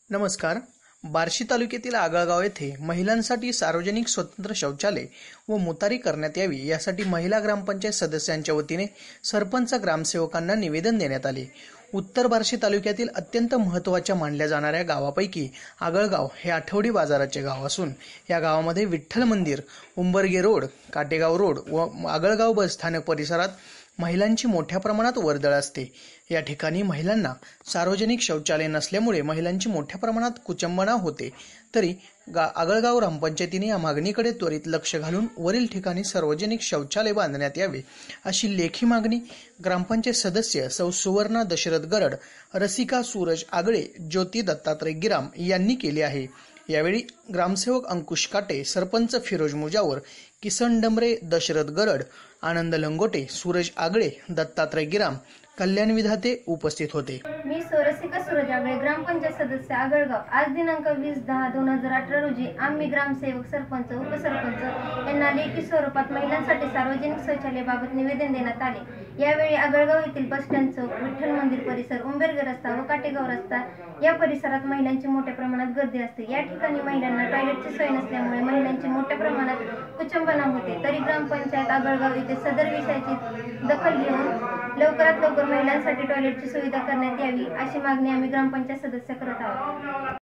नमस्कार. बार्शी तालुक्यातील आगळगाव येथे महिलांसाठी सार्वजनिक स्वतंत्र शौचालय व मुतारी करण्यात यावी यासाठी महिला ग्रामपंचायत सदस्यांच्या वतीने सरपंच ग्रामसेवकांना निवेदन देण्यात आले. उत्तर बार्शी तालुक्यातील अत्यंत महत्त्वाच्या मानल्या जाणाऱ्या गावापैकी आगळगाव हे आठवडी बाजाराचे गाव असून या गावामध्ये विठ्ठल मंदिर, उंबरगे रोड, काटेगाव रोड व आगळगाव बस स्थानक परिसरात महिलांची मोठ्या प्रमाणात वर्दळ असते. या ठिकाणी महिलांना सार्वजनिक शौचालय नसल्यामुळे महिलांची मोठ्या प्रमाणात कुचंबना होते. तरी आगळगाव ग्रामपंचायतीने या मागणीकडे त्वरित लक्ष घालून वरील ठिकाणी सार्वजनिक शौचालय बांधण्यात यावे अशी लेखी मागणी ग्रामपंचायत सदस्य सौ सुवर्णा दशरथ गरड, रसिका सूरज आगळे, ज्योती दत्तात्रय गिराम यांनी केली आहे. यावेळी ग्रामसेवक अंकुश काटे, सरपंच फिरोज मुजावर, किसन डंबरे, दशरथ गरड, आनंद लंगोटे, सूरज आगळे, दत्तात्रय गिराम, कल्याण विधाते उपस्थित होते. मी रसिका सूरज आगळे, ग्रामपंचायत सदस्य आगळगाव. आज दिनांक 20/10/2018 रोजी आम्ही ग्रामसेवक, सरपंच, उपसरपंच यांना लेखी स्वरूपात महिलांसाठी सार्वजनिक शौचालयाबाबत निवेदन देण्यात आले. यावेळी आगळगाव येथील बस स्टँड चौक, विठ्ठल मंदिर परिसर, उंबरगे रस्ता व काटेगाव रस्ता या परिसरात महिलांची मोठ्या प्रमाणात गर्दी असते. या ठिकाणी महिलांना टॉयलेटची सोय नसल्यामुळे महिलांची मोठ्या प्रमाणात कुचंबना होते. तरी ग्रामपंचायत आगळगाव येथे सदर विषयाची दखल घेऊन लवकरात लवकर महिलांसाठी टॉयलेटची सुविधा करण्यात यावी अशी मागणी आम्ही ग्रामपंचायत सदस्य करत आहोत.